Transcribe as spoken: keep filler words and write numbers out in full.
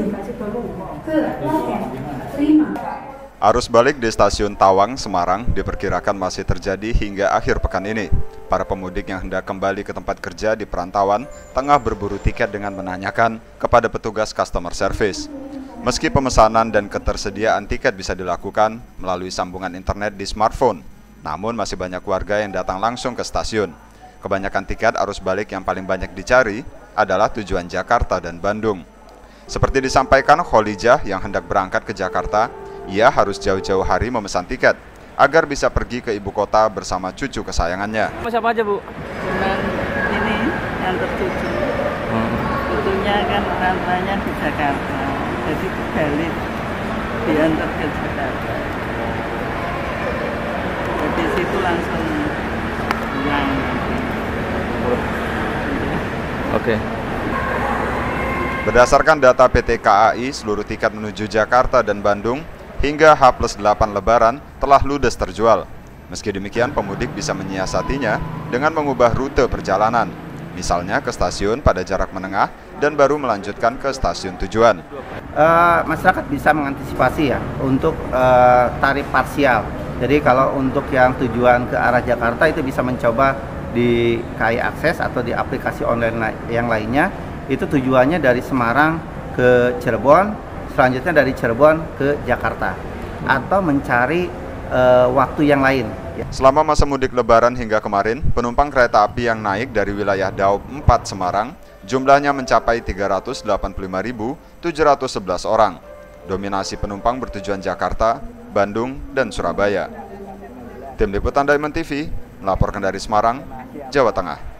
Arus balik di stasiun Tawang, Semarang diperkirakan masih terjadi hingga akhir pekan ini. Para pemudik yang hendak kembali ke tempat kerja di perantauan tengah berburu tiket dengan menanyakan kepada petugas customer service. Meski pemesanan dan ketersediaan tiket bisa dilakukan melalui sambungan internet di smartphone, namun masih banyak warga yang datang langsung ke stasiun. Kebanyakan tiket arus balik yang paling banyak dicari adalah tujuan Jakarta dan Bandung. Seperti disampaikan Kholijah yang hendak berangkat ke Jakarta, ia harus jauh-jauh hari memesan tiket agar bisa pergi ke ibu kota bersama cucu kesayangannya. Siapa aja, Bu? Cuman ini yang tertuju. Hmm. Cucunya kan orang tuanya di Jakarta, jadi balik diantar ke Jakarta. Jadi situ langsung pulang. Oke. Berdasarkan data P T K A I, seluruh tiket menuju Jakarta dan Bandung hingga H plus delapan Lebaran telah ludes terjual. Meski demikian, pemudik bisa menyiasatinya dengan mengubah rute perjalanan, misalnya ke stasiun pada jarak menengah dan baru melanjutkan ke stasiun tujuan. Uh, masyarakat bisa mengantisipasi ya untuk uh, tarif parsial. Jadi kalau untuk yang tujuan ke arah Jakarta itu bisa mencoba di K A I Akses atau di aplikasi online yang lainnya. Itu tujuannya dari Semarang ke Cirebon, selanjutnya dari Cirebon ke Jakarta, atau mencari uh, waktu yang lain. Selama masa mudik Lebaran hingga kemarin, penumpang kereta api yang naik dari wilayah Daob empat Semarang jumlahnya mencapai tiga ratus delapan puluh lima ribu tujuh ratus sebelas orang. Dominasi penumpang bertujuan Jakarta, Bandung, dan Surabaya. Tim Liputan Diamond T V melaporkan dari Semarang, Jawa Tengah.